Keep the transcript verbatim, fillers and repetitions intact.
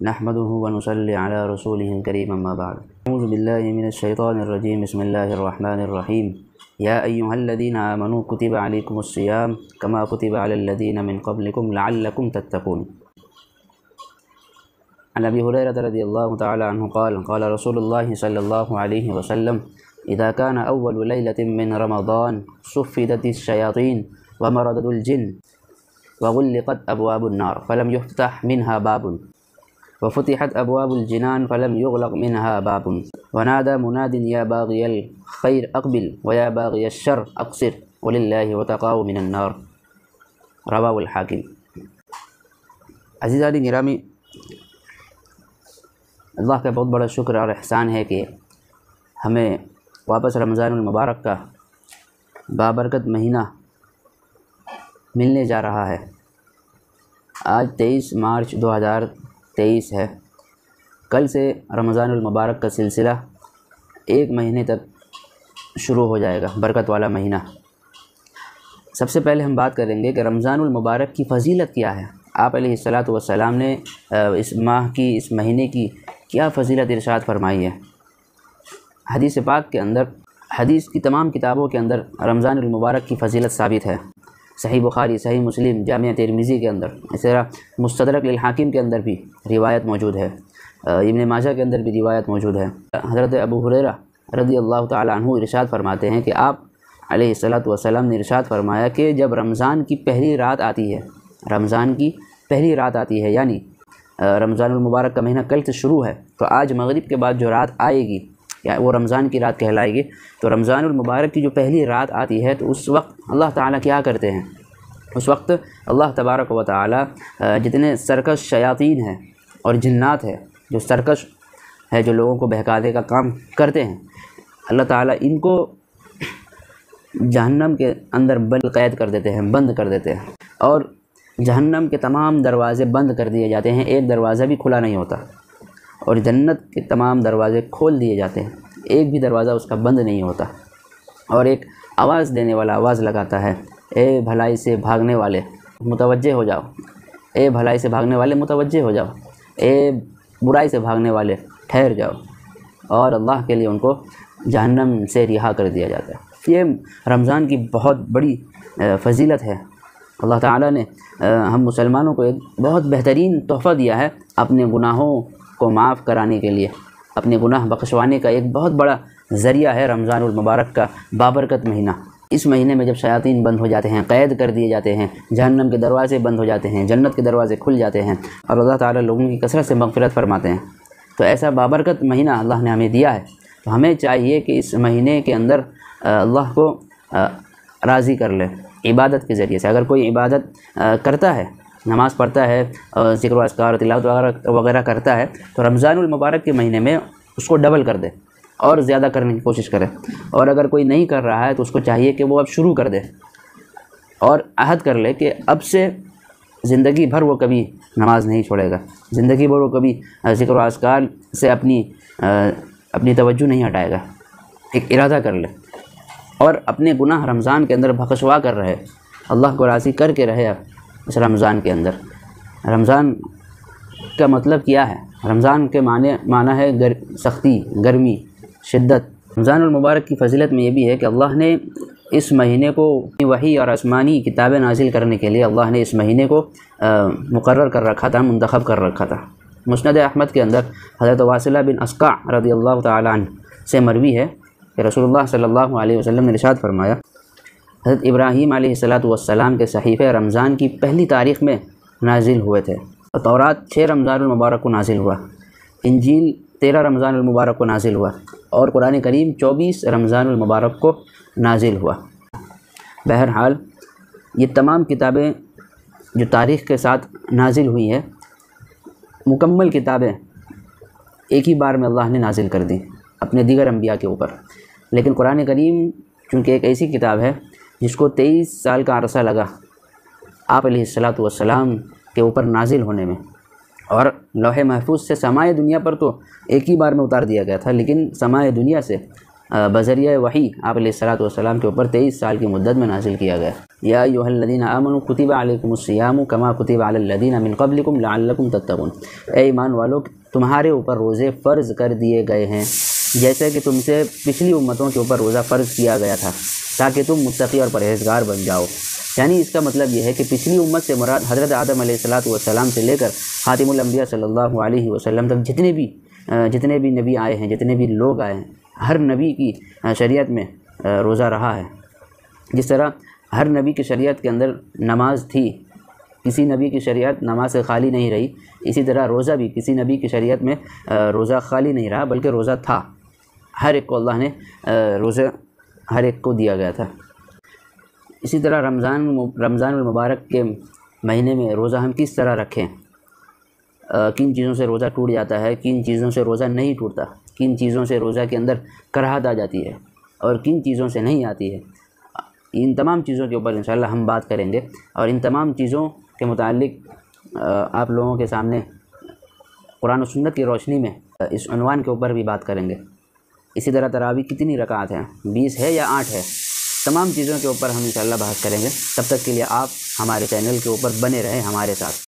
نحمده ونصلي على رسوله الكريم اما بعد اعوذ بالله من الشيطان الرجيم بسم الله الرحمن الرحيم يا أيها الذين آمنوا كتب عليكم الصيام كما كتب على الذين من قبلكم لعلكم تتقون. عن أبي هريرة رضي الله تعالى عنه قال قال رسول الله صلى الله عليه وسلم إذا كان أول ليلة من رمضان صفدت الشياطين ومردت الجن وغلقت أبواب النار فلم يفتح منها باب وفتحت أبواب الجنان فلم يغلق منها باب ونادى مناد يا باغي الخير أقبل ويا باغي الشر أقصر ولله وتقاه من النار. رواه الحاکم. عزیزان گرامی، اللہ کا بہت بڑا شکر اور احسان ہے کہ ہمیں واپس رمضان المبارک کا بابرکت مہینہ ملنے جا رہا ہے۔ آج تیئیس مارچ دو ہزار تیئیس ہے۔ کل سے رمضان المبارک کا سلسلہ ایک مہینے تک شروع ہو جائے گا، برکت والا مہینہ۔ سب سے پہلے ہم بات کریں گے کہ رمضان المبارک کی فضیلت کیا ہے۔ آپ علیہ الصلاۃ والسلام نے اس ماہ کی، اس مہینے کی کیا فضیلت ارشاد فرمائی ہے۔ حدیث پاک کے اندر، حدیث کی تمام کتابوں کے اندر رمضان المبارک کی فضیلت ثابت ہے۔ صحیح بخاری، صحیح مسلم، جامع ترمذی کے اندر، اسی طرح مستدرک للحاکم کے اندر بھی روایت موجود ہے، ابن ماجہ کے اندر بھی روایت موجود ہے۔ حضرت ابو ہریرہ رضی اللہ تعالی عنہ ارشاد فرماتے ہیں کہ آپ علیہ الصلاۃ والسلام نے ارشاد فرمایا کہ جب رمضان کی پہلی رات آتی ہے، رمضان کی پہلی رات آتی ہے، یعنی رمضان المبارک کا مہینہ کل سے شروع ہے، تو آج مغرب کے بعد جو رات آئے گی یا وہ رمضان کی رات کہلائے گی، تو رمضان المبارک کی جو پہلی رات آتی ہے تو اس وقت اللہ تعالیٰ کیا کرتے ہیں؟ اس وقت اللہ تبارک و تعالیٰ جتنے سرکش شیاطین ہیں اور جنات ہیں، جو سرکش ہے، جو لوگوں کو بہکانے کا کام کرتے ہیں، اللہ تعالیٰ ان کو جہنم کے اندر بند قید کر دیتے ہیں، بند کر دیتے ہیں، اور جہنم کے تمام دروازے بند کر دیے جاتے ہیں، ایک دروازہ بھی کھلا نہیں ہوتا، اور جنت کے تمام دروازے کھول دیے جاتے ہیں، ایک بھی دروازہ اس کا بند نہیں ہوتا، اور ایک آواز دینے والا آواز لگاتا ہے، اے بھلائی سے بھاگنے والے متوجہ ہو جاؤ، اے بھلائی سے بھاگنے والے متوجہ ہو جاؤ، اے برائی سے بھاگنے والے ٹھہر جاؤ، اور اللہ کے لیے ان کو جہنم سے رہا کر دیا جاتا ہے۔ یہ رمضان کی بہت بڑی فضیلت ہے۔ اللہ تعالیٰ نے ہم مسلمانوں کو ایک بہت بہترین تحفہ دیا ہے، اپنے گناہوں کو معاف کرانے کے لیے، اپنے گناہ بخشوانے کا ایک بہت بڑا ذریعہ ہے رمضان المبارک کا بابرکت مہینہ۔ اس مہینے میں جب شیاطین بند ہو جاتے ہیں، قید کر دیے جاتے ہیں، جہنم کے دروازے بند ہو جاتے ہیں، جنت کے دروازے کھل جاتے ہیں، اور اللہ تعالیٰ لوگوں کی کثرت سے مغفرت فرماتے ہیں، تو ایسا بابرکت مہینہ اللہ نے ہمیں دیا ہے، تو ہمیں چاہیے کہ اس مہینے کے اندر اللہ کو راضی کر لے عبادت کے ذریعے سے۔ اگر کوئی عبادت کرتا ہے، نماز پڑھتا ہے، ذکر و اذکار، تلاوت وغیرہ وغیرہ کرتا ہے، تو رمضان المبارک کے مہینے میں اس کو ڈبل کر دے اور زیادہ کرنے کی کوشش کرے، اور اگر کوئی نہیں کر رہا ہے تو اس کو چاہیے کہ وہ اب شروع کر دے اور عہد کر لے کہ اب سے زندگی بھر وہ کبھی نماز نہیں چھوڑے گا، زندگی بھر وہ کبھی ذکر و اذکار سے اپنی اپنی توجہ نہیں ہٹائے گا۔ ایک ارادہ کر لے اور اپنے گناہ رمضان کے اندر بخشوا کر رہے، اللہ کو راضی کر کے رہے اس رمضان کے اندر۔ رمضان کا مطلب کیا ہے؟ رمضان کے معنی معنی ہے گر سختی، گرمی، شدت۔ رمضان المبارک کی فضیلت میں یہ بھی ہے کہ اللہ نے اس مہینے کو وحی اور آسمانی کتابیں نازل کرنے کے لیے اللہ نے اس مہینے کو مقرر کر رکھا تھا، منتخب کر رکھا تھا۔ مسند احمد کے اندر حضرت واصلہ بن اسقع رضی اللہ تعالیٰ عنہ سے مروی ہے کہ رسول اللہ صلی اللہ علیہ وسلم نے ارشاد فرمایا، حضرت ابراہیم علیہ الصلاۃ والسلام کے صحیفے رمضان کی پہلی تاریخ میں نازل ہوئے تھے، اور تورات چھ رمضان المبارک کو نازل ہوا، انجیل تیرہ رمضان المبارک کو نازل ہوا، اور قرآن کریم چوبیس رمضان المبارک کو نازل ہوا۔ بہرحال یہ تمام کتابیں جو تاریخ کے ساتھ نازل ہوئی ہیں، مکمل کتابیں ایک ہی بار میں اللہ نے نازل کر دیں اپنے دیگر انبیاء کے اوپر، لیکن قرآن کریم چونکہ ایک ایسی کتاب ہے جس کو تیئیس سال کا عرصہ لگا آپ علیہ الصلاۃ والسلام کے اوپر نازل ہونے میں، اور لوح محفوظ سے سمائے دنیا پر تو ایک ہی بار میں اتار دیا گیا تھا، لیکن سمائے دنیا سے بذریعہ وحی آپ علیہ الصلوۃ والسلام کے اوپر تیئیس سال کی مدت میں نازل کیا گیا۔ یا ایھا الذین آمنوا کتب علیکم الصیام کما کتب علی الذین من قبلکم لعلکم تتقون، اے ایمان والو تمہارے اوپر روزے فرض کر دیے گئے ہیں جیسے کہ تم سے پچھلی امتوں کے اوپر روزہ فرض کیا گیا تھا تاکہ تم متقی اور پرہیزگار بن جاؤ۔ یعنی اس کا مطلب یہ ہے کہ پچھلی امت سے مراد حضرت آدم علیہ الصلوۃ والسلام سے لے کر خاتم الانبیاء صلی اللہ علیہ وسلم تک جتنے بھی جتنے بھی نبی آئے ہیں، جتنے بھی لوگ آئے ہیں، ہر نبی کی شریعت میں روزہ رہا ہے۔ جس طرح ہر نبی کی شریعت کے اندر نماز تھی، کسی نبی کی شریعت نماز سے خالی نہیں رہی، اسی طرح روزہ بھی کسی نبی کی شریعت میں روزہ خالی نہیں رہا بلکہ روزہ تھا۔ ہر ایک کو اللہ نے روزہ ہر ایک کو دیا گیا تھا۔ اسی طرح رمضان رمضان المبارک کے مہینے میں روزہ ہم کس طرح رکھیں، کن چیزوں سے روزہ ٹوٹ جاتا ہے، کن چیزوں سے روزہ نہیں ٹوٹتا، کن چیزوں سے روزہ کے اندر کراہت آ جاتی ہے اور کن چیزوں سے نہیں آتی ہے، ان تمام چیزوں کے اوپر انشاءاللہ ہم بات کریں گے، اور ان تمام چیزوں کے متعلق آپ لوگوں کے سامنے قرآن و سنت کی روشنی میں اس عنوان کے اوپر بھی بات کریں گے۔ اسی طرح تراویح کتنی رکعت ہیں، بیس ہے یا آٹھ ہے، تمام چیزوں کے اوپر ہم انشاءاللہ بحث کریں گے۔ تب تک کے لیے آپ ہمارے چینل کے اوپر بنے رہیں ہمارے ساتھ۔